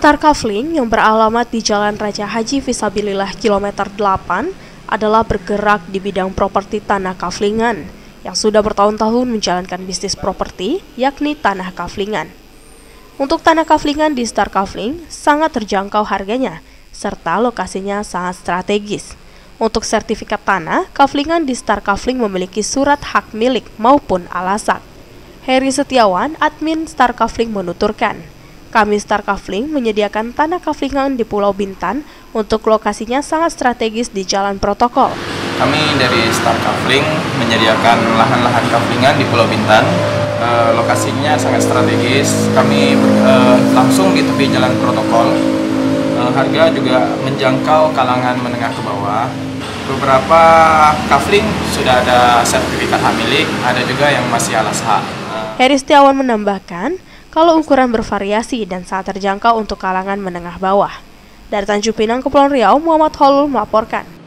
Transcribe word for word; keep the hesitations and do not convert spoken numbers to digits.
Star Kafling yang beralamat di Jalan Raja Haji Fisabilillah kilometer delapan adalah bergerak di bidang properti tanah kaflingan yang sudah bertahun-tahun menjalankan bisnis properti, yakni tanah kaflingan. Untuk tanah kaflingan di Star Kafling sangat terjangkau harganya, serta lokasinya sangat strategis. Untuk sertifikat tanah, kaflingan di Star Kafling memiliki surat hak milik maupun alasak. Heri Setiawan, admin Star Kafling menuturkan, kami Star Kafling menyediakan tanah kaflingan di Pulau Bintan untuk lokasinya sangat strategis di jalan protokol. Kami dari Star Kafling menyediakan lahan-lahan kaflingan di Pulau Bintan. E, lokasinya sangat strategis. Kami e, langsung di tepi jalan protokol. E, harga juga menjangkau kalangan menengah ke bawah. Beberapa kafling sudah ada sertifikat hak milik, ada juga yang masih alas hak. Heri Setiawan menambahkan, kalau ukuran bervariasi dan sangat terjangkau untuk kalangan menengah bawah. Dari Tanjung Pinang, Kepulauan Riau, Muhammad Holul melaporkan.